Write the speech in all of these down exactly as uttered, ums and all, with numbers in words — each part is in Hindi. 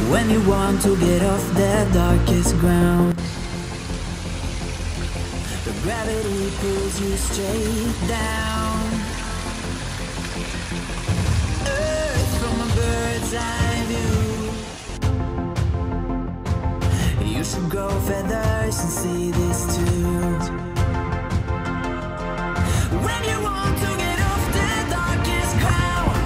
When you want to get off the darkest ground, the gravity pulls you straight down. Earth from a bird's eye view. You should grow feathers and see this too. When you want to get off the darkest ground,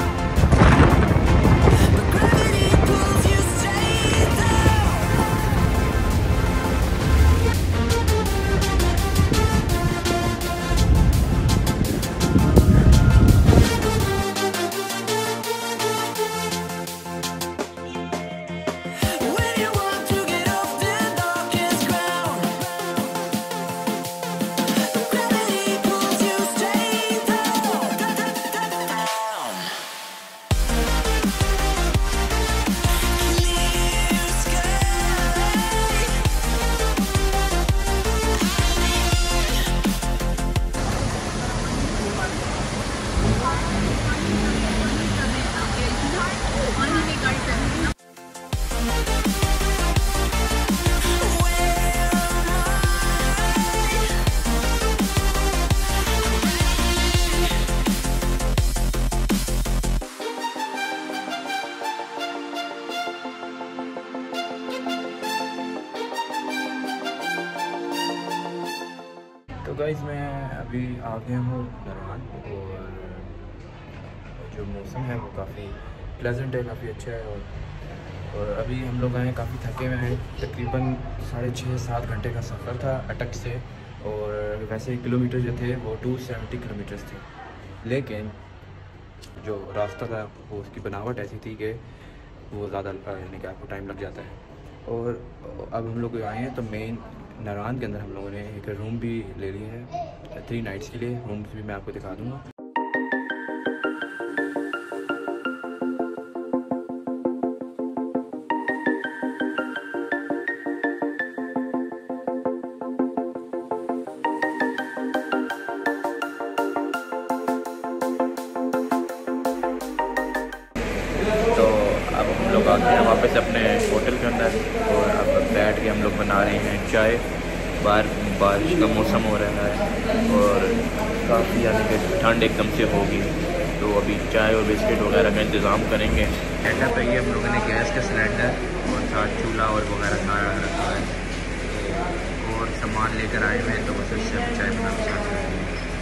the gravity pulls you straight down. When you want to get off the darkest ground, the gravity pulls you straight down. Clear sky. तो गाइज़ मैं अभी आ गया हूँ नरवान, और जो मौसम है वो काफ़ी प्लेजेंट है, काफ़ी अच्छा है। और और अभी हम लोग आए काफ़ी थके हुए हैं। तकरीबन साढ़े छः सात घंटे का सफ़र था अटक से, और वैसे किलोमीटर जो थे वो टू सेवेंटी किलोमीटर्स थे, लेकिन जो रास्ता था वो उसकी बनावट ऐसी थी कि वो ज़्यादा यानी कि आपको टाइम लग जाता है। और अब हम लोग आए हैं तो मेन नरवान के अंदर हम लोगों ने एक रूम भी ले लिया है थ्री नाइट्स के लिए। रूम्स भी मैं आपको दिखा दूँगा। तो अब हम लोग आते हैं वापस अपने होटल के अंदर, और अब बैठ के हम लोग बना रहे हैं चाय। बाहर बारिश का मौसम हो रहा है और काफ़ी यानी कि ठंड एकदम से होगी, तो अभी चाय और बिस्किट वगैरह का इंतज़ाम करेंगे। ऐसा पे ये हम लोगों ने गैस का सिलेंडर और साथ चूल्हा और वगैरह सारा रखा है, तो और सामान लेकर आए हुए हैं, तो बस उससे हम चाय बनाना स्टार्ट करेंगे।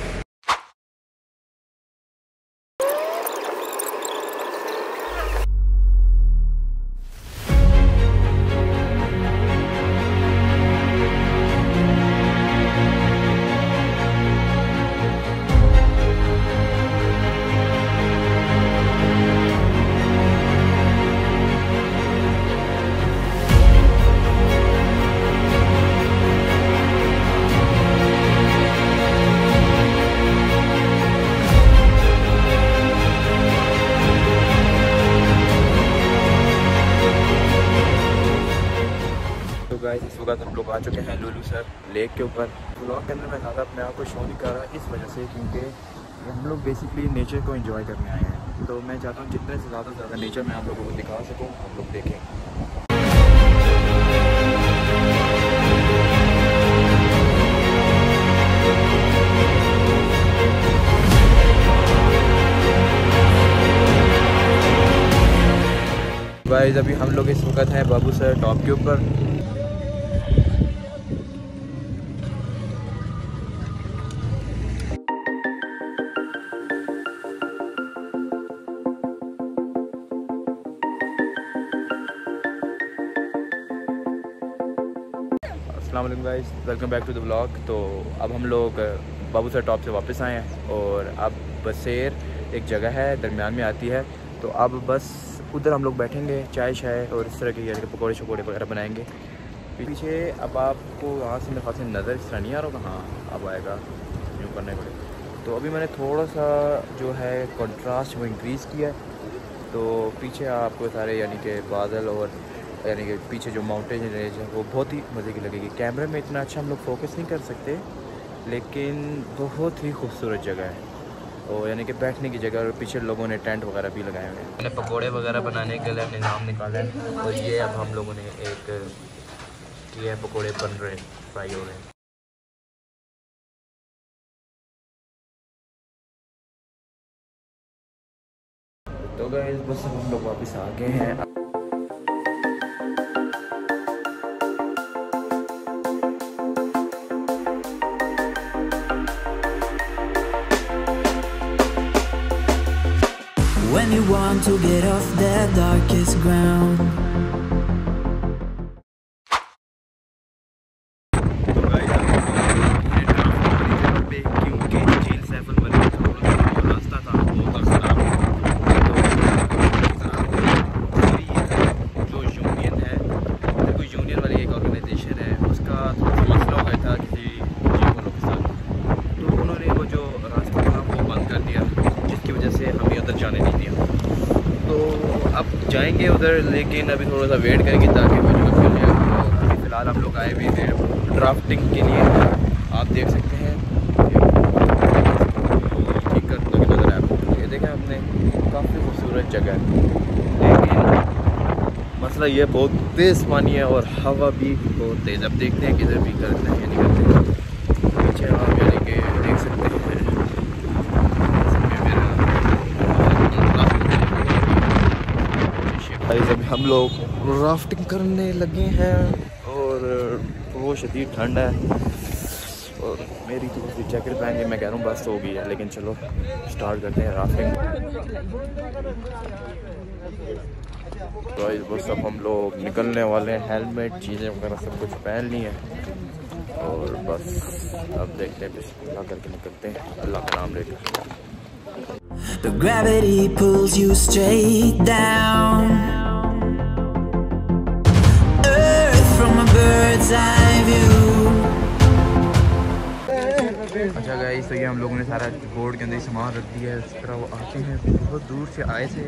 गाइस इस वक्त हम लोग आ चुके हैं लुलू सर लेक के ऊपर। ब्लॉग के अंदर मैं ज़्यादा अपने आप को शो नहीं कर रहा इस वजह से क्योंकि हम लोग बेसिकली नेचर को एंजॉय करने आए हैं, तो मैं चाहता हूँ जितने से ज़्यादा से ज़्यादा नेचर मैं आप लोगों को दिखा सकूँ, आप लोग देखें। गाइस अभी हम लोग इस वक्त हैं बाबू सर टॉप के ऊपर। अस्सलाम वालेकुम guys, welcome back to the vlog. तो अब हम लोग बाबू सर टॉप से वापस आए हैं, और अब बसेर एक जगह है दरमियान में आती है, तो अब बस उधर हम लोग बैठेंगे, चाय शाय और इस तरह के यानी कि पकौड़े शकौड़े वगैरह बनाएंगे। पीछे अब आपको यहाँ से मेरे ख्याल से नज़र इस तरह नहीं आ रहा होगा, हाँ अब आएगा यूँ करने पड़े। तो अभी मैंने थोड़ा सा जो है कंट्रास्ट वो इंक्रीज़ किया है, तो पीछे आपको सारे यानी कि बादल और यानी कि पीछे जो माउंटेन रेंज है वो बहुत ही मज़े की लगेगी। कैमरे में इतना अच्छा हम लोग फोकस नहीं कर सकते, लेकिन बहुत ही खूबसूरत जगह है। और यानी कि बैठने की जगह, और पीछे लोगों ने टेंट वगैरह भी लगाए हुए हैं। मैंने पकोड़े वगैरह बनाने के लिए निज़ाम निकाला है और ये अब हम लोगों ने एक किया है, पकोड़े बन रहे हैं, फ्राई हो रहे हैं। तो गाइस बस हम लोग वापस आ गए हैं। When you want to get off the darkest ground. जाएंगे उधर, लेकिन अभी थोड़ा सा वेट करेंगे ताकि वो जो अभी फ़िलहाल हम लोग आए हुए थे ड्राफ्टिंग के लिए। आप देख सकते हैं ठीक कर तो नज़र आया, ये देखें हमने, काफ़ी खूबसूरत जगह है, लेकिन मसला ये बहुत तेज़ पानी है और हवा भी बहुत तेज़। अब देखते हैं किधर भी करते हैं या नहीं करते। पीछे आप यानी कि देख सकते हैं अभी हम लोग राफ्टिंग करने लगे हैं और बहुत शदीद ठंड है और मेरी थोड़ी सी जैकेट पहन के मैं कह रहा हूँ बस हो गई है, लेकिन चलो स्टार्ट करते हैं राफ्टिंग। तो बस अब हम लोग निकलने वाले हैं, हेलमेट चीज़ें वगैरह सब कुछ पहन ली हैं और बस अब देखते हैं बिस्मिल्लाह करके निकलते हैं अल्लाह का नाम लेकर। The gravity pulls you straight down. Earth from a bird's eye view. अच्छा गाइस, तो ये हम लोगों ने सारा बोर्ड के अंदर सामान रख दिया है। इस तरह वो आते हैं, बहुत दूर से आए थे,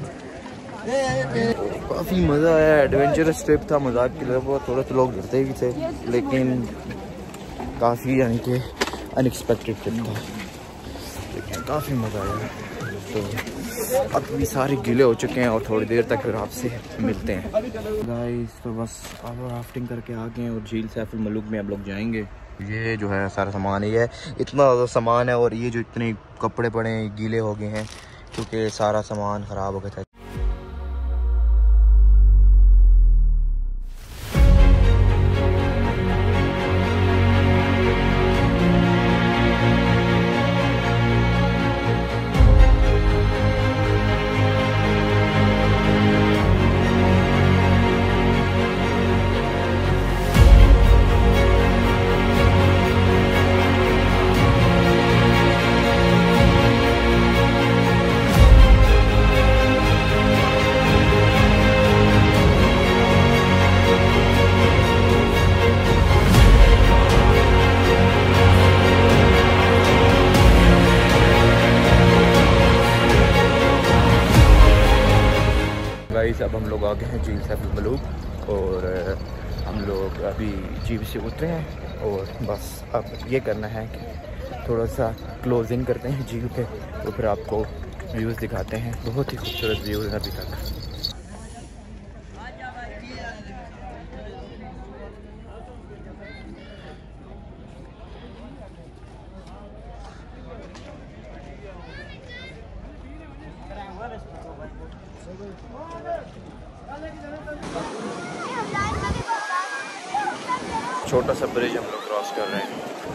काफ़ी मज़ा आया। एडवेंचरस ट्रिप था, मजाक के लिए वो थोड़े से लोग डरते भी थे, लेकिन काफ़ी यानी कि अनएक्सपेक्टेड ट्रिप था, लेकिन काफ़ी मज़ा आया। तो अब भी सारे गीले हो चुके हैं और थोड़ी देर तक फिर आपसे मिलते हैं गाइस। तो बस अब राफ्टिंग करके आ गए और झील सैफ अल मलूक में अब लोग जाएंगे। ये जो है सारा सामान ये है, इतना ज़्यादा सामान है और ये जो इतने कपड़े पड़े हैं गीले हो गए हैं क्योंकि सारा सामान ख़राब हो गया था। गाइस अब हम लोग आ गए हैं झील सैफ अल मलूक और हम लोग अभी जीप से उतरे हैं और बस अब ये करना है कि थोड़ा सा क्लोजिंग करते हैं झील पे, तो फिर आपको व्यूज़ दिखाते हैं। बहुत ही खूबसूरत व्यूज़ हैं अभी तक। छोटा सा ब्रिज हम लोग क्रॉस कर रहे हैं।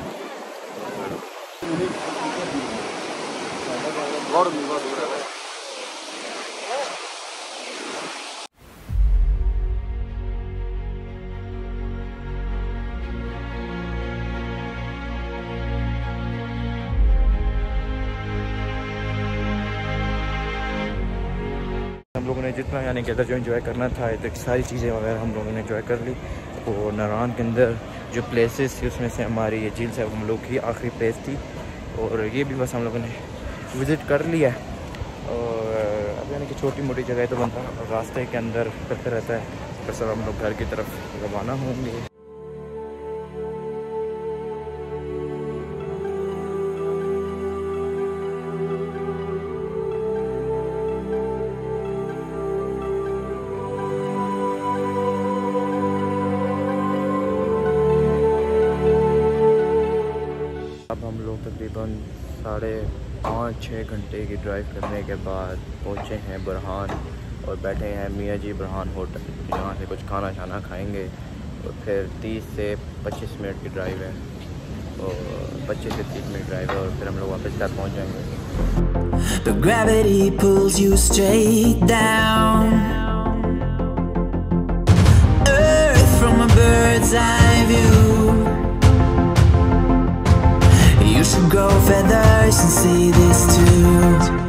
हम लोगों ने जितना यानी कि इधर जो एंजॉय करना था, इधर सारी चीज़ें वगैरह हम लोगों ने एंजॉय कर ली। और नारान के अंदर जो प्लेसेस थी उसमें से हमारी ये झील सैफ अल मलूक की आखिरी प्लेस थी और ये भी बस हम लोगों ने विज़िट कर लिया। और अब यानी कि छोटी मोटी जगह तो बनता रास्ते के अंदर करते रहता है, बस अब हम लोग घर की तरफ रवाना होंगे। तकरीबन साढ़े पाँच छः घंटे की ड्राइव करने के बाद पहुँचे हैं बुरहान और बैठे हैं मियाँ जी बुरहान होटल। यहाँ से कुछ खाना शाना खाएंगे और फिर तीस से पच्चीस मिनट की ड्राइव है और पच्चीस से तीस मिनट ड्राइव है और फिर हम लोग वापस घर पहुँच जाएंगे। But gravity pulls you straight down, Earth from a bird's eye view. You should grow feathers and see this too.